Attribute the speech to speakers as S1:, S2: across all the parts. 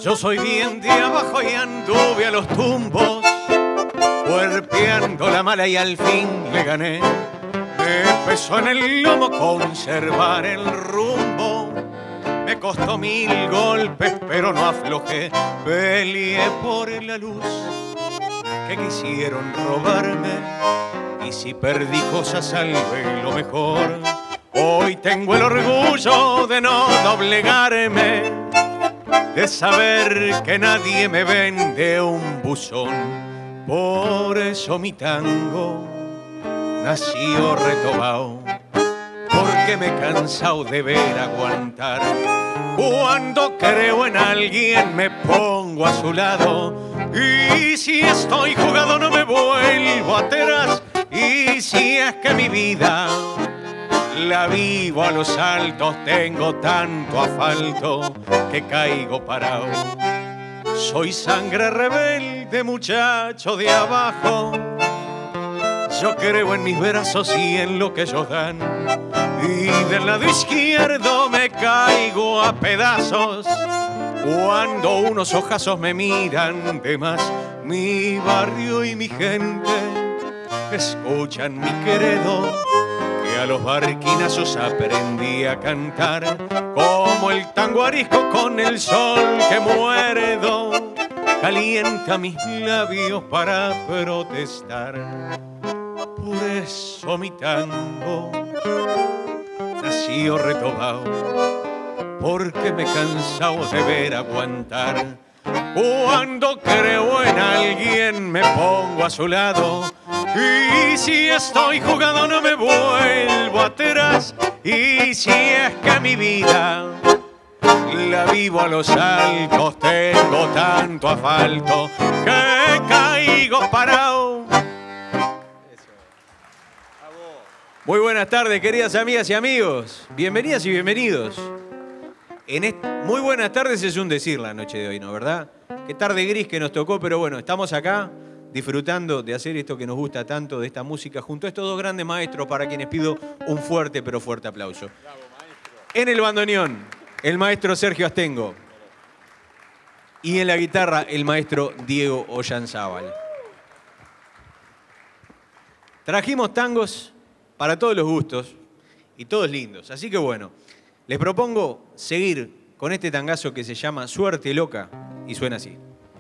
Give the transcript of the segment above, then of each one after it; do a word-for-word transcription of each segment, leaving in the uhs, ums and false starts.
S1: Yo soy bien de abajo y anduve a los tumbos, cuerpeando la mala y al fin le gané. Me pesó en el lomo conservar el rumbo, me costó mil golpes pero no aflojé. Peleé por la luz que quisieron robarme y si perdí cosas salvé lo mejor. Hoy tengo el orgullo de no doblegarme, de saber que nadie me vende un buzón. Por eso mi tango nació retobao, porque me he cansado de ver aguantar. Cuando creo en alguien me pongo a su lado, y si estoy jugado no me vuelvo atrás. Y si es que mi vida la vivo a los altos, tengo tanto asfalto que caigo parado. Soy sangre rebelde, muchacho de abajo. Yo creo en mis brazos y en lo que ellos dan. Y del lado izquierdo me caigo a pedazos cuando unos ojazos me miran de más. Mi barrio y mi gente escuchan mi credo, que a los barquinazos aprendí a cantar, como el tango arisco con el sol que muerdo, calienta mis labios para protestar. Por eso mi tango nació retobao, porque me he cansado de ver aguantar. Cuando creo en alguien me pongo a su lado, y si estoy jugado no me vuelvo atrás. Y si es que mi vida la vivo a los altos, tengo tanto asfalto que caigo parado. Muy buenas tardes, queridas amigas y amigos. Bienvenidas y bienvenidos. En est... Muy buenas tardes es un decir la noche de hoy, ¿no? ¿Verdad? Qué tarde gris que nos tocó, pero bueno, estamos acá disfrutando de hacer esto que nos gusta tanto, de esta música, junto a estos dos grandes maestros para quienes pido un fuerte pero fuerte aplauso. Bravo, maestro. En el bandoneón, el maestro Sergio Astengo. Y en la guitarra, el maestro Diego Ollanzábal. Trajimos tangos para todos los gustos y todos lindos. Así que bueno, les propongo seguir con este tangazo que se llama Suerte Loca y suena así.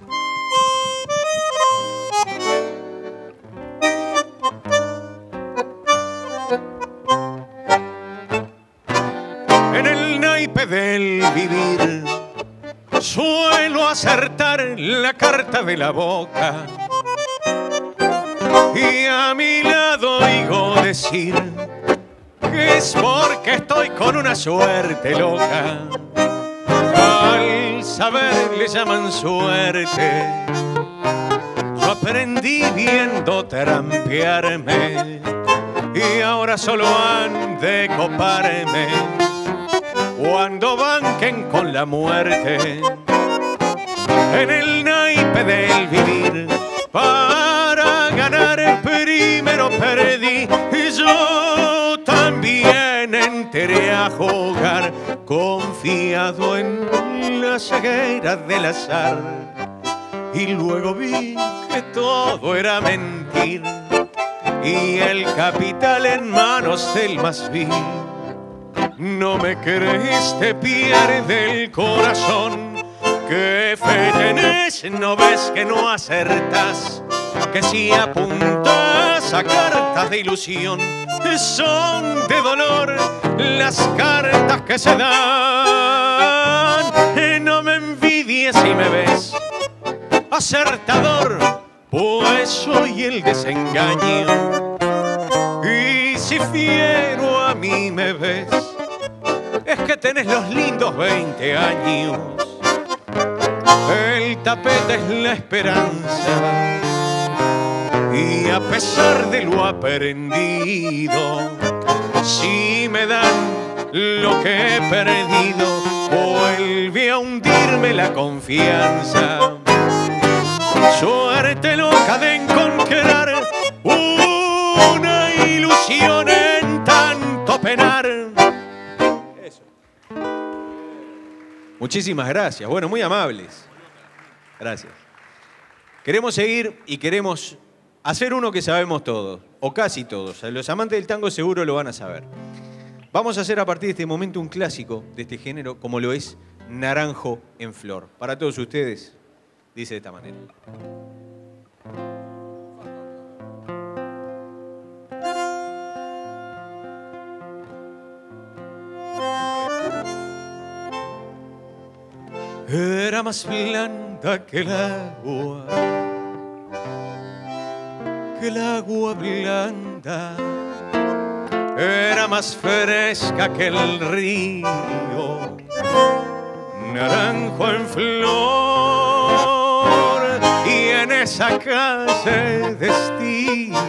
S1: En el naipe del vivir suelo acertar la carta de la boca y a mi lado oigo decir que es porque estoy con una suerte loca. Al saber le llaman suerte, yo aprendí viendo trampearme y ahora solo han de coparme cuando banquen con la muerte. En el naipe del vivir para ganar primero perdí y yo también entré a jugar confiado en la ceguera del azar y luego vi que todo era mentir y el capital en manos del más vil. No me creíste, pierde el corazón. ¿Qué fe tenés? ¿No ves que no acertás? Que si apuntas a cartas de ilusión, son de dolor las cartas que se dan. No me envidies si me ves acertador, pues soy el desengaño. Y si fiero a mí me ves, es que tenés los lindos veinte años. El tapete es la esperanza y a pesar de lo aprendido, si me dan lo que he perdido, vuelve a hundirme la confianza. Suerte loca de encontrar una ilusión en tanto penar. Eso.
S2: Muchísimas gracias. Bueno, muy amables. Gracias. Queremos seguir y queremos hacer uno que sabemos todos, o casi todos. Los amantes del tango seguro lo van a saber. Vamos a hacer a partir de este momento un clásico de este género, como lo es Naranjo en Flor. Para todos ustedes, dice de esta manera.
S1: Era más blanda que el agua, que el agua blanda. Era más fresca que el río, naranjo en flor. Y en esa calle de estío,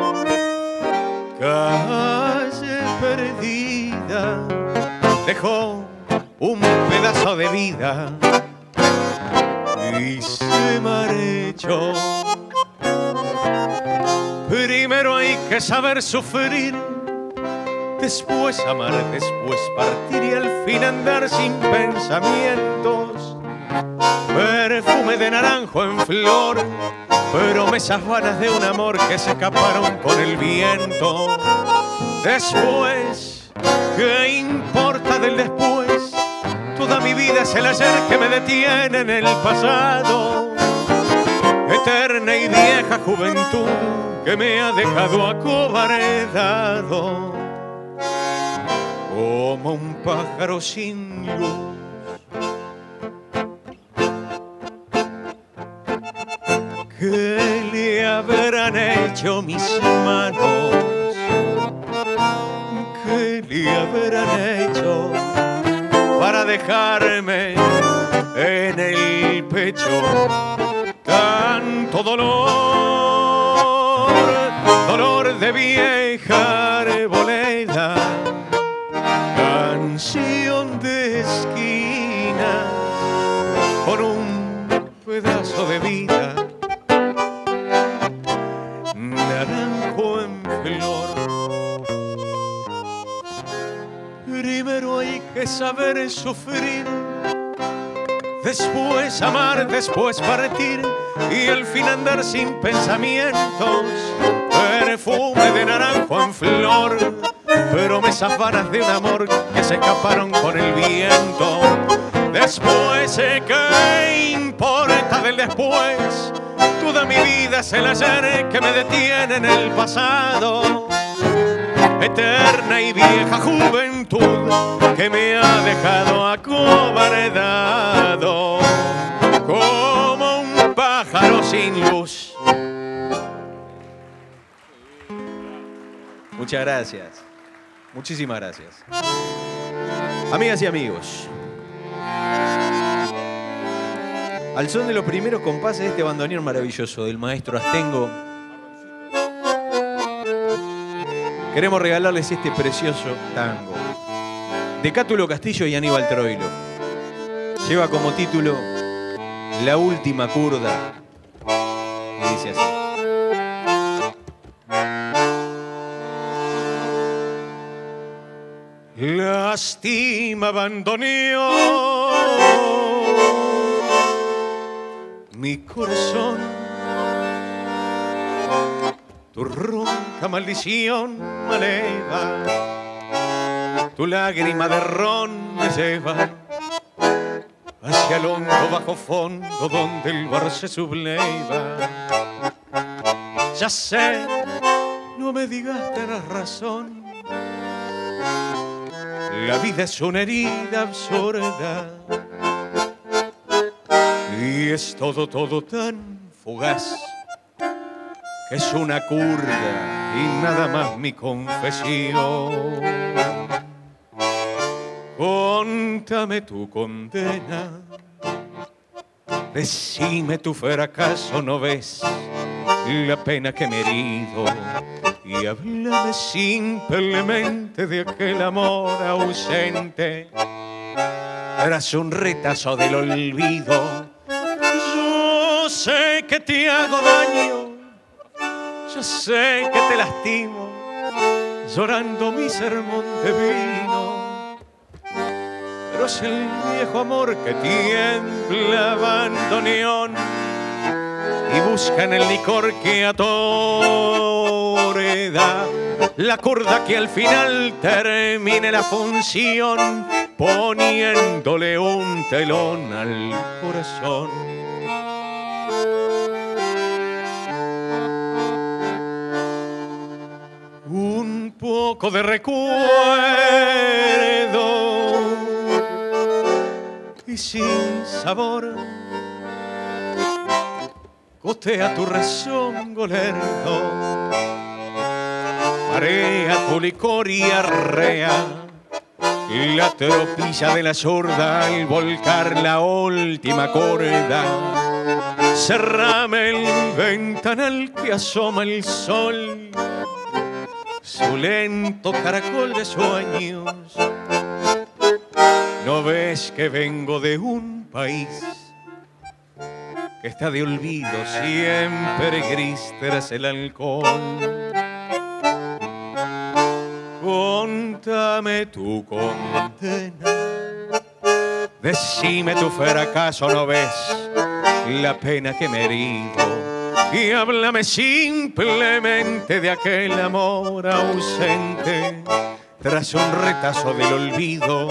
S1: calle perdida, dejó un pedazo de vida y se marchó. Primero hay que saber sufrir, después amar, después partir y al fin andar sin pensamientos. Perfume de naranjo en flor, promesas vanas de un amor que se escaparon con el viento. Después, ¿qué importa del después? Toda mi vida es el ayer que me detiene en el pasado. Eterna y vieja juventud que me ha dejado acobardado, como un pájaro sin luz. ¿Qué le habrán hecho mis manos? ¿Qué le habrán hecho para dejarme en el pecho tanto dolor? Dolor de vieja arboleda, canción de esquina, por un pedazo de vida, naranjo en flor. Primero hay que saber sufrir, después amar, después partir y al fin andar sin pensamientos. Perfume de naranjo en flor, promesas vanas de un amor que se escaparon con el viento. Después, ¿qué importa del después? Toda mi vida es el ayer que me detiene en el pasado. Eterna y vieja juventud que me ha dejado acobardado, como un pájaro sin luz.
S2: Muchas gracias. Muchísimas gracias. Amigas y amigos, al son de los primeros compases de este bandoneón maravilloso del maestro Astengo, queremos regalarles este precioso tango de Cátulo Castillo y Aníbal Troilo. Lleva como título La última curda y dice así.
S1: Lástima bandoneón, mi corazón, tu ronca maldición me eleva, tu lágrima de ron me lleva hacia el hondo bajo fondo donde el bar se subleva. Ya sé, no me digas tenés razón, la vida es una herida absurda y es todo, todo tan fugaz que es una curda y nada más mi confesión. Contame tu condena, decime tu fracaso, no ves la pena que me he herido y háblame simplemente de aquel amor ausente tras un retazo del olvido. Yo sé que te hago daño, yo sé que te lastimo, llorando mi sermón de vino, pero es el viejo amor que tiembla bandoneón y busca en el licor que atoreda la curda que al final termine la función, poniéndole un telón al corazón. Un poco de recuerdo y sin sabor gotea tu razón, golerdo, marea tu licor y arrea la tropilla de la sorda al volcar la última corda. Cerrame el ventanal que asoma el sol, su lento caracol de sueños. ¿No ves que vengo de un país que está de olvido siempre gris tras el alcohol? Contame tu condena, decime tu fracaso, ¿no ves la pena que me he herido? Y háblame simplemente de aquel amor ausente tras un retazo del olvido.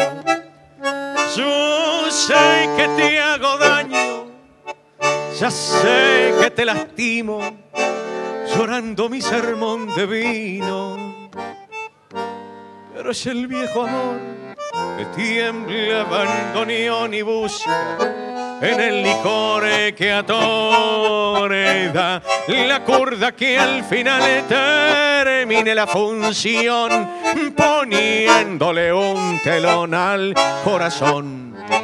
S1: Yo sé que te hago daño, ya sé que te lastimo, llorando mi sermón de vino, pero es el viejo amor que tiembla bandoneón y busca en el licor que atoreda la curda que al final termine la función, poniéndole un telón al corazón.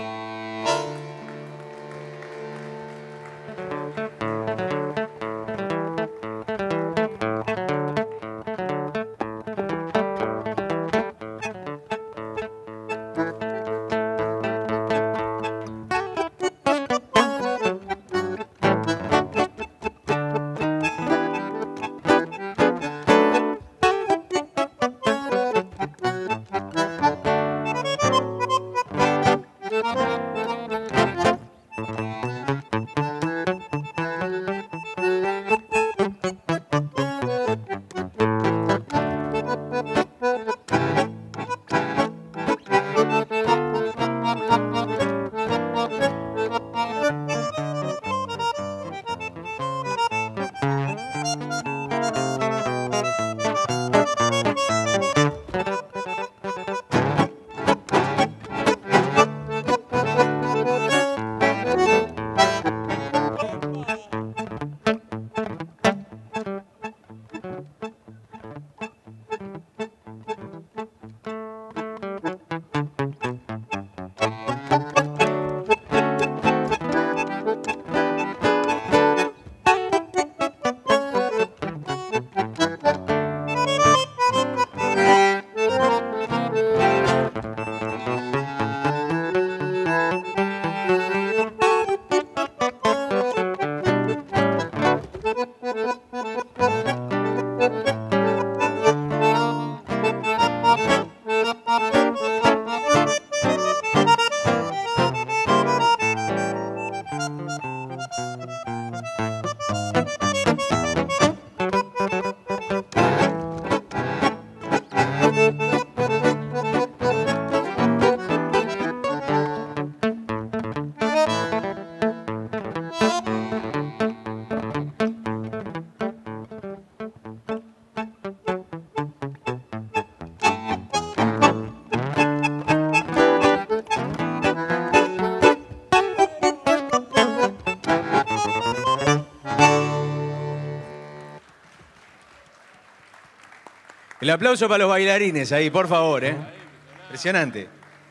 S2: El aplauso para los bailarines ahí, por favor, ¿eh? Impresionante.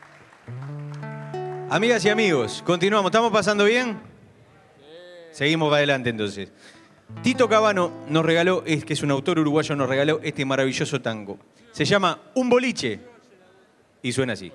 S2: Amigas y amigos, continuamos. ¿Estamos pasando bien? Seguimos para adelante entonces. Tito Cabano nos regaló, es que es un autor uruguayo, nos regaló este maravilloso tango. Se llama Un boliche y suena así.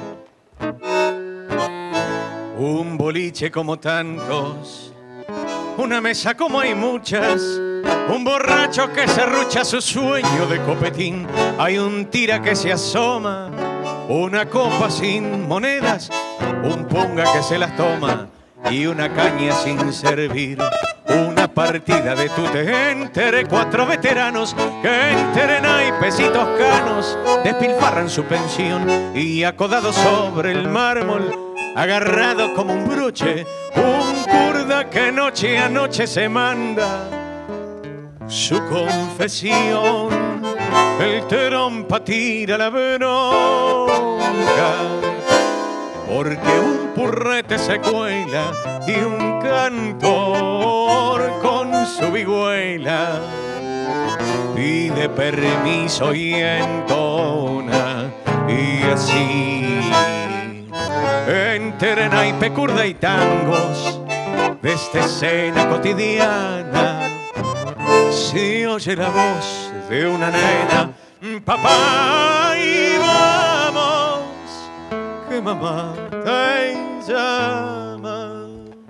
S2: Un boliche como tantos
S1: una mesa como hay muchas, un borracho que serrucha su sueño de copetín. Hay un tira que se asoma, una copa sin monedas, un punga que se las toma y una caña sin servir. Una partida de tute entre cuatro veteranos que entre naipes y toscanos despilfarran su pensión, y acodado sobre el mármol, agarrado como un broche, un kurda que noche a noche se manda su confesión. El trompa tira la bronca porque un purrete se cuela y un cantor con su vihuela pide permiso y entona, y así entre naipe, curda y tangos de esta escena cotidiana se oye la voz de una nena: papá, y vamos, que mamá te llama.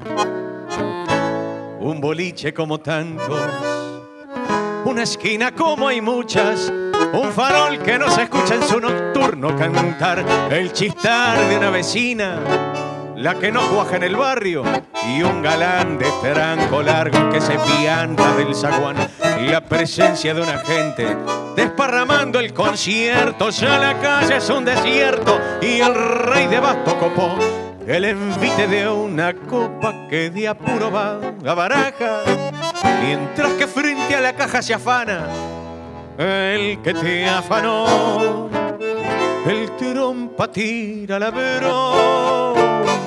S1: Un boliche como tantos, una esquina como hay muchas, un farol que no se escucha en su nocturno cantar, el chistar de una vecina, la que no cuaja en el barrio, y un galán de tranco largo que se pianta del zaguán, y la presencia de una gente desparramando el concierto. Ya la calle es un desierto y el rey de basto copó el envite de una copa que de apuro va a baraja, mientras que frente a la caja se afana el que te afanó. El trompa tira la bronca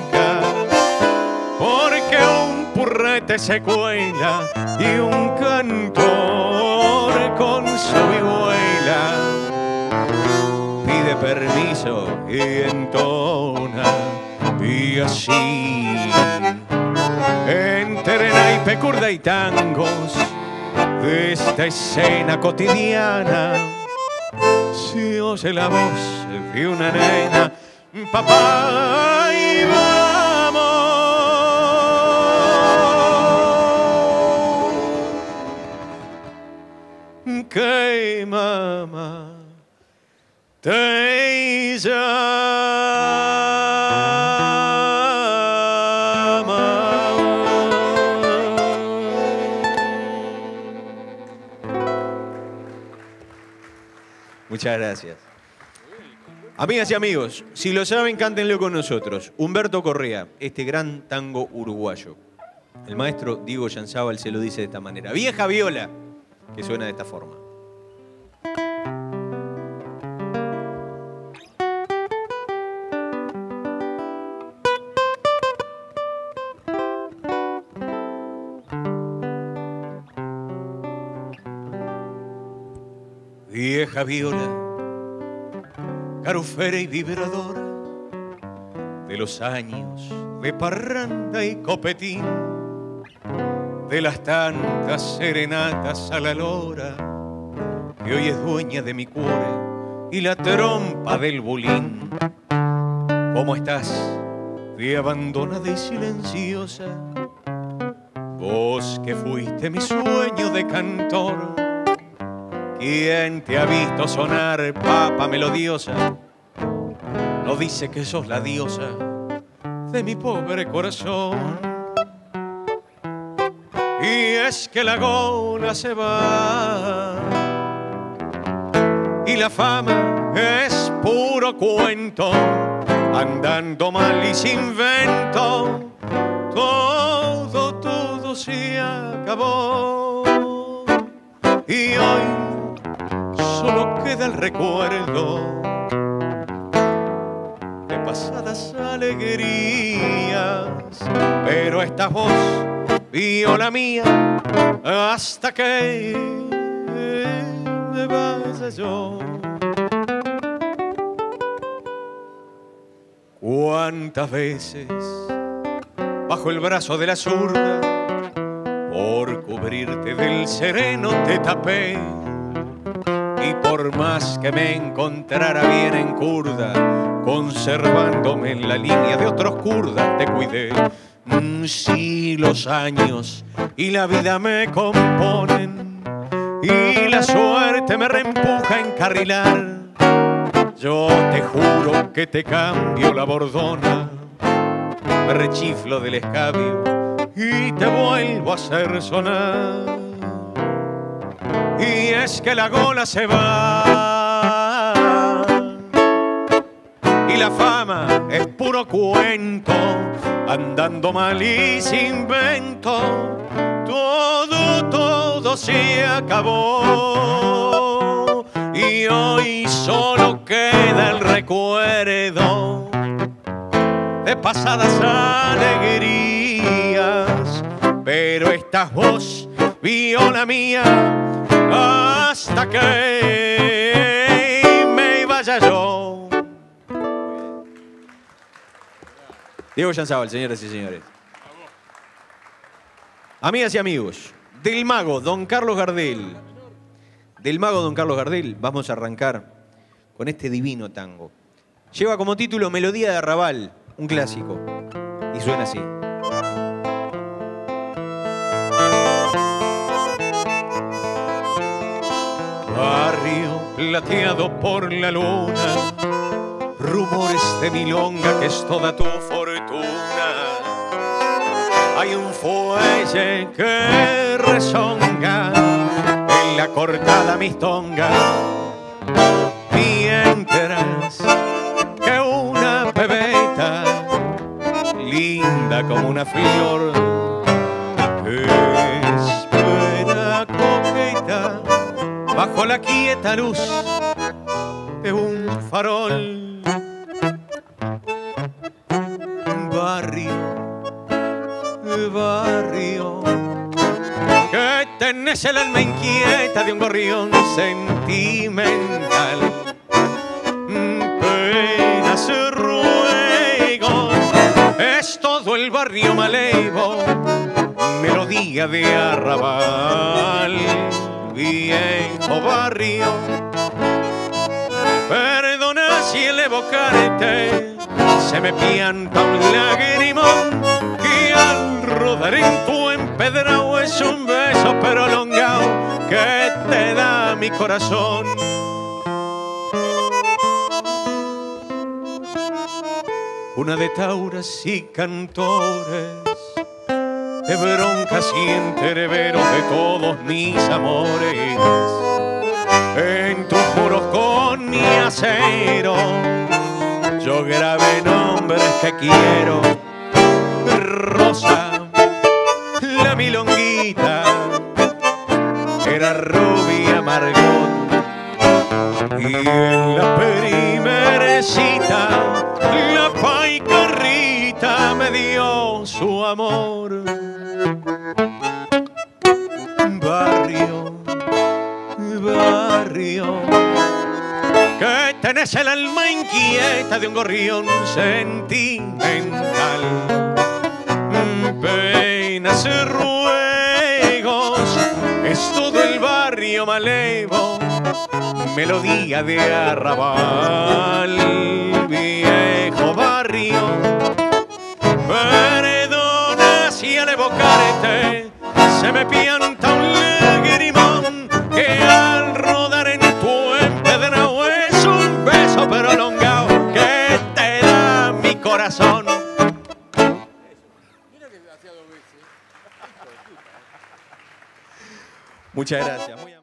S1: porque un purrete se cuela y un cantor con su vihuela pide permiso y entona, y así entre naipe, curda y tangos de esta escena cotidiana se oye la voz de una nena: papá, y vamos, que mamá te llama.
S2: Muchas gracias. Amigas y amigos, si lo saben, cántenlo con nosotros. Humberto Correa, este gran tango uruguayo. El maestro Diego Yanzábal se lo dice de esta manera: vieja viola, que suena de esta forma.
S1: Vieja viola, carufera y vibradora de los años de parranda y copetín, de las tantas serenatas a la lora, que hoy es dueña de mi cuore y la trompa del bulín. ¿Cómo estás, de abandonada y silenciosa? Vos que fuiste mi sueño de cantor. ¿Quién te ha visto sonar, papa melodiosa? No dice que sos la diosa de mi pobre corazón. Y es que la gola se va y la fama es puro cuento, andando mal y sin vento, todo, todo se acabó. Y hoy solo queda el recuerdo de pasadas alegrías, pero estás vos, viola mía, hasta que me vaya yo. ¿Cuántas veces bajo el brazo de la zurda, por cubrirte del sereno te tapé? Y por más que me encontrara bien en curda, conservándome en la línea de otros kurdas te cuidé. Si los años y la vida me componen y la suerte me reempuja a encarrilar, yo te juro que te cambio la bordona, me rechiflo del escabio y te vuelvo a hacer sonar. Y es que la gola se va y la fama es puro cuento, andando mal y sin vento, todo, todo se acabó. Y hoy solo queda el recuerdo de pasadas alegrías, pero estás vos, viola mía, hasta que me vaya yo. Diego Yanzábal, señoras y señores. Amigas y amigos, del mago Don Carlos Gardel, del mago Don Carlos Gardel, vamos a arrancar con este divino tango. Lleva como título Melodía de Arrabal, un clásico, y suena así. Barrio plateado por la luna, rumores de milonga que es toda tu fortuna. Hay un fuelle que rezonga en la cortada mistonga, mientras que una pebeta linda como una flor espera coqueta bajo la quieta luz de un farol. Barrio, barrio, que tenés el alma inquieta de un gorrión sentimental. Penas y ruegos, es todo el barrio malevo, melodía de arrabal. Viejo barrio, perdona si el evocarte se me pianta un lagrimón, que al rodar en tu empedrado es un beso prolongado que te da mi corazón. Una de tauras y cantores, de broncas y entreveros de todos mis amores, en tus muros con mi acero yo grabé nombres que quiero. Rosa, la milonguita, era rubia Margot, y en la primera cita la paicarrita me dio su amor. Barrio, barrio, que tenés el alma inquieta de un gorrión sentimental. Penas y ruegos, es todo el barrio malevo, melodía de arrabal. Viejo barrio, perdona si al evocarte se me pianta un lagrimón, que al rodar en tu empedrado es un beso prolongado que te da mi corazón. Muchas gracias. Muy